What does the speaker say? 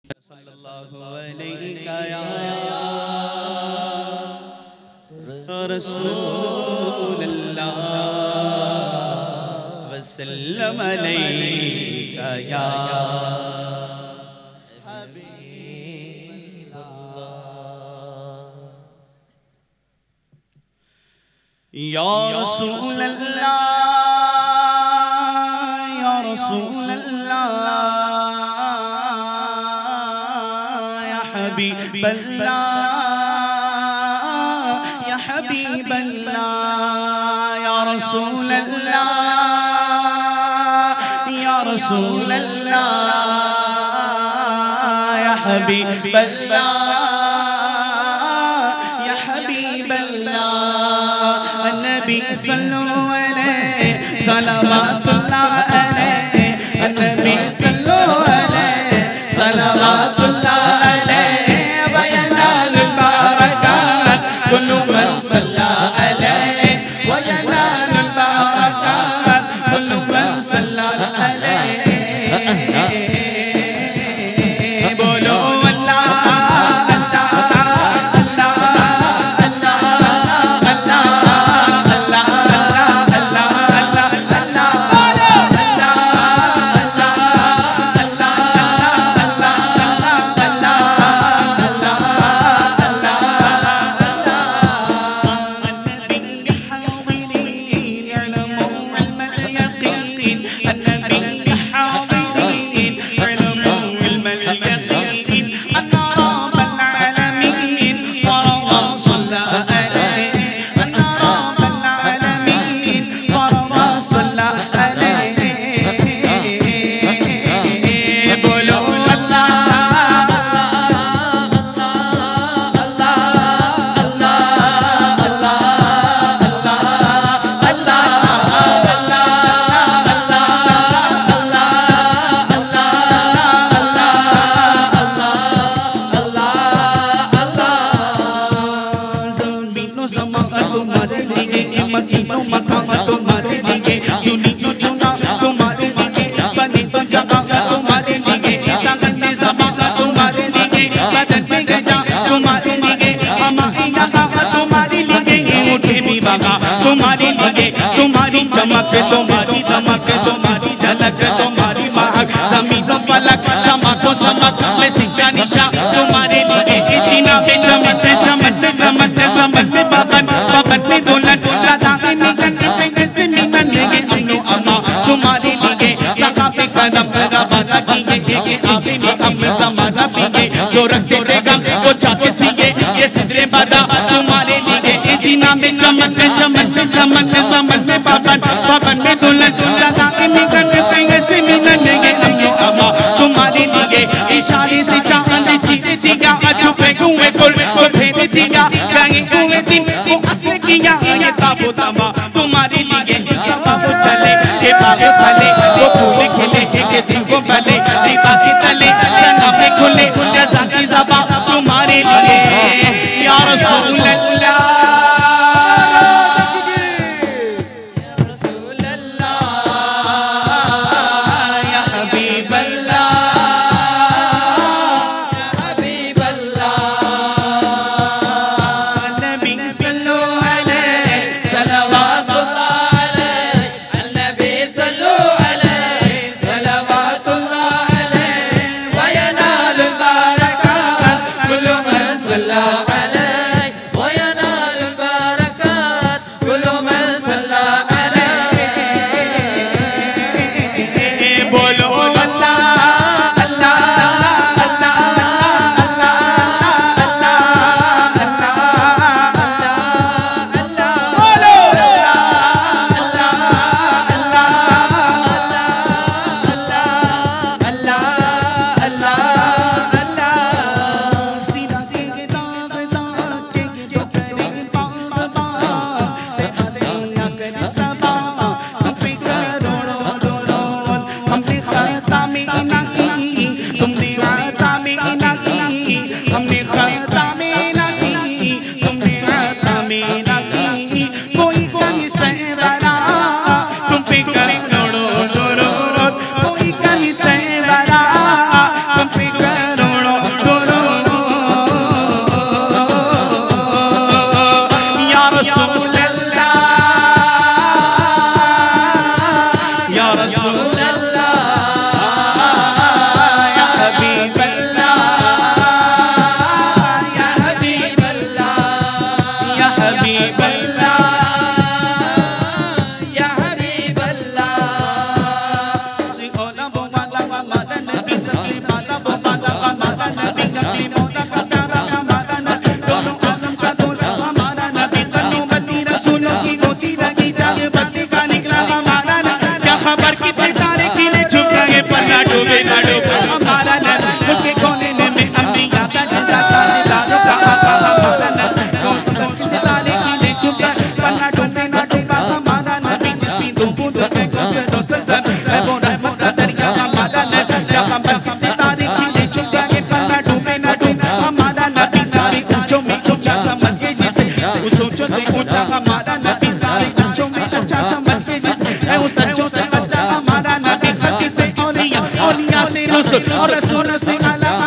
सल्लल्लाहु अलैहि या रसूलल्लाह वसल्लम अलैका या हबीबल्लाह या रसूलल्लाह या रसूलल्लाह हबीबल्लाह या हबीबल्लाह या रसूलल्लाह या रसूलल्लाह या हबीबल्लाह या हबीबल्लाह अन्नबी सल्लल्लाहु अलैहि सलावतुल्लाह अलैहि अन्नबी सल्लल्लाहु अलैहि सलावतुल्लाह कुल्लु मन सल्ला अलैहि व यनालु बरकात कुल्लु मन सल्ला अलैहि बोलो अल्लाह अल्लाह अल्लाह अल्लाह अल्लाह अल्लाह अल्लाह अल्लाह अल्लाह बोलो अल्लाह अल्लाह अल्लाह तुम्हारी लगे तुम्हारी चमक तुम्हारी दमक तुम्हारी झलक तुम्हारी महक ज़मीन फलक समको समस में सिक्का निशा तुम्हारे लिए जीना पे चमच चमच समझ से समझ से बबन बबन में दुल्हन राधा के निगन पे से निगन लगे अनु अम्मा तुम्हारे लिए सका पे कदम रवाना किए के आगे में अम्म समाजा पिए जो रखते रे गम को चाके सीए ये सिदरे बदा तुम्हारे लिए जीना में चमच चमच समझ से बबन बबन में दुल्हन राधा के निगन पे से निगन लगे अनु अम्मा तुम्हारे लिए इशारे से चांद चीते चिया छुपे छुए कुल को भेद दिया रंगे कुएं दिन को असर किया ये ताबो तमा तुम्हारे लिए इस सब चले के पावे भले वो फूल खिले के दिन को भले रिबा के तले सना पे खुले रज़ा की ज़बा तुम्हारे लिए या रसूलल्लाह वया पैगंबर कितने तारीखी ले चुका है पर ना डूबे ना डूबे हमारा नबी सारे ऊंचों में ऊंचा समझ के जिसे उस ऊंचों से ऊंचा हमारा नबी सारे ऊंचों में अच्छा समझ के जिसे उस सच्चों से अच्छा हमारा नबी खत से औलिया से रसूल और रसूल से आला